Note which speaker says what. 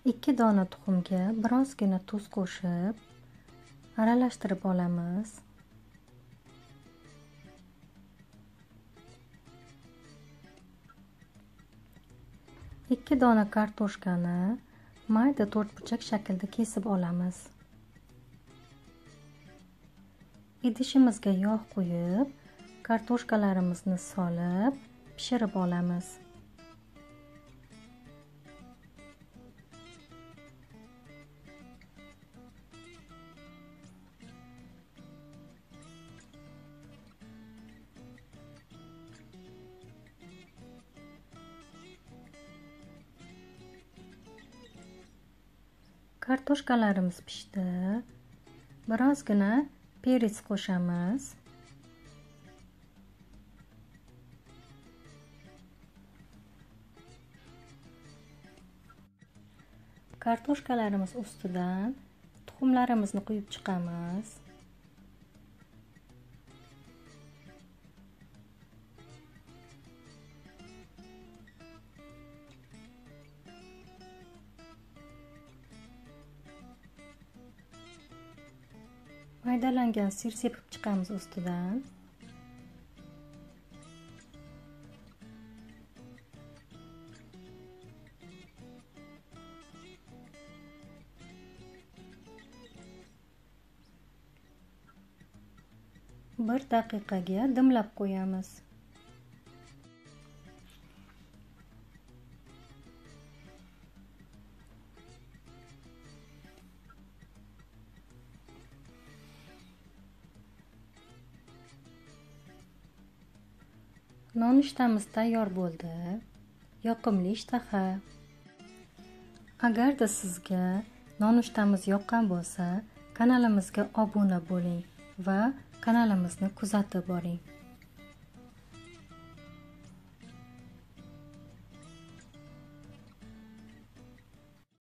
Speaker 1: 2 dona tuxumga birozgina tuz qo'shib aralashtirib olamiz. Ikki dona kartoshkani mayda to'rtburchak shaklda kesib olamiz. Idishimizga yog' qo'yib, kartoshkalarimizni solib, pishirib olamiz. Kartoshkalarimiz pishdi. Birozgina perets qo'shamiz. Kartoshkalarimiz ustidan tuxumlarimizni quyib chiqamiz. Maydalangan sir sepib chiqamiz ustidan. Bir daqiqaga dimlab qo'yamiz. Nonushtamiz tayyor bo'ldi. Yoqimli ishtaha. Agarda sizga nonushtamiz yoqqan bo'lsa, kanalimizga obuna bo'ling va kanalimizni kuzatib boring.